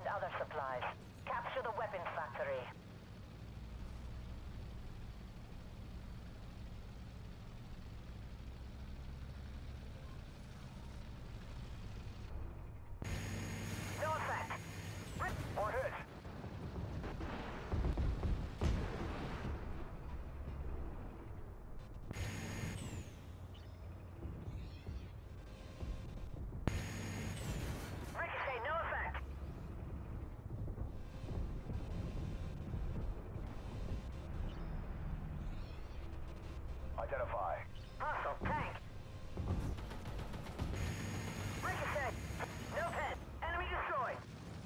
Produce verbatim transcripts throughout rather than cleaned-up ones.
and other supplies. Capture the weapons factory. No effect. More hits. Ricochet, no effect. Identify. Hostile tank. Ricochet. No pen. Enemy destroyed.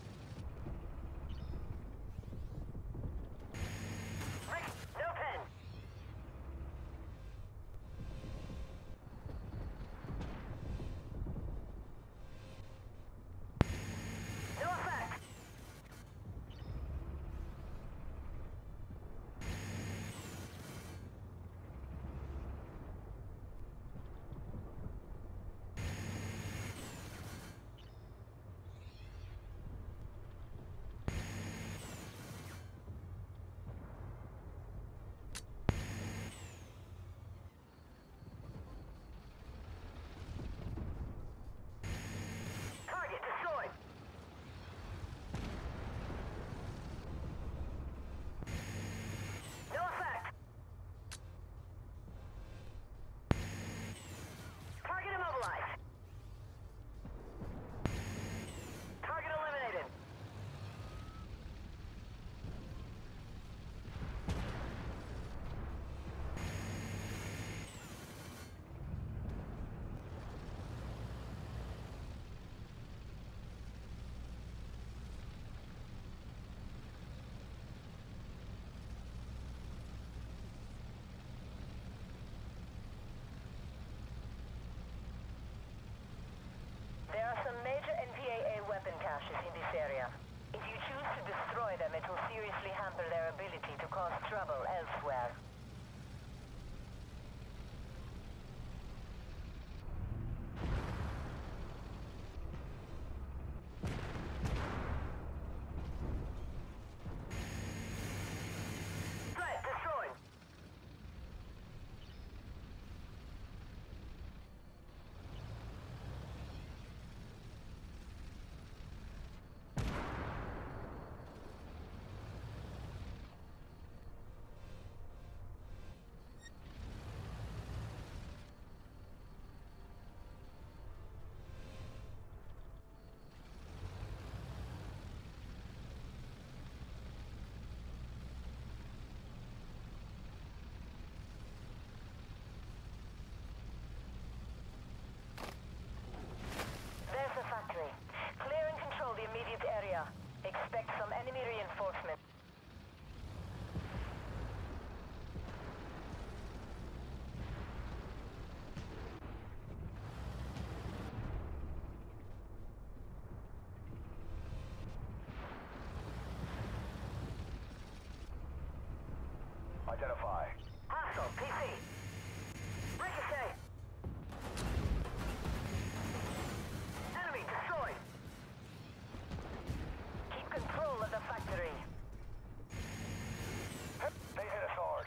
Ric no pen. No effect. Target destroyed. No effect. Target immobilized. Target eliminated. There are some major N P A A weapon caches in this area. If you choose to destroy them, it will seriously hamper their ability to cause trouble elsewhere. Threat destroyed. There's the factory. Clear and control the immediate area. Expect some enemy reinforcement. Identify. Hostile, P C. Ricochet. Enemy destroyed. Keep control of the factory. They hit us hard.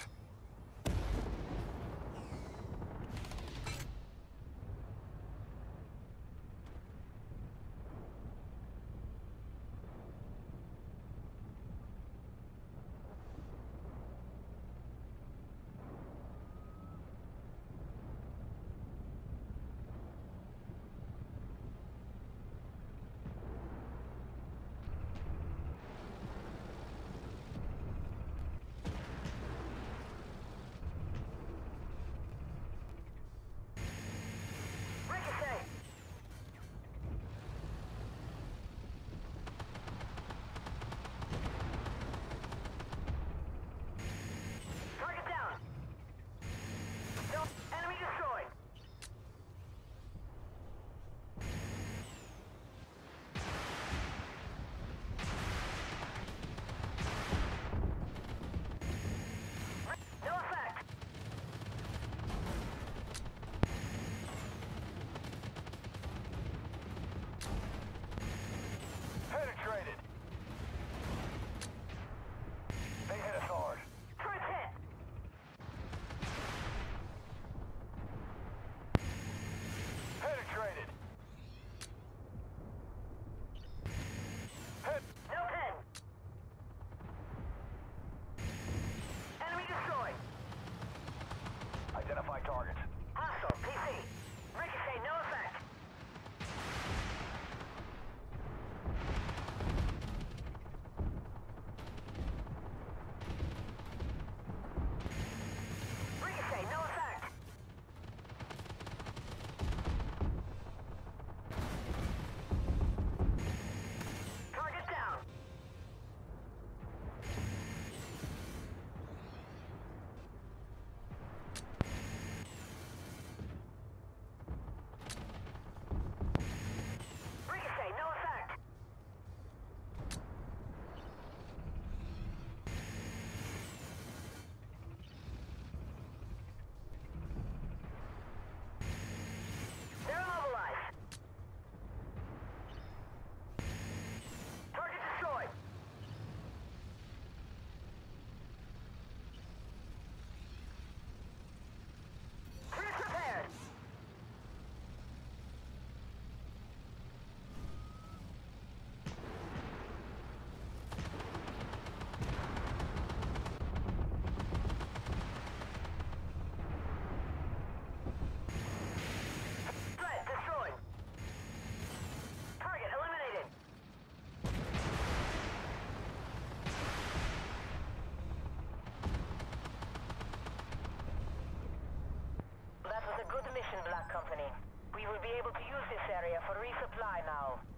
Black Company. We will be able to use this area for resupply now.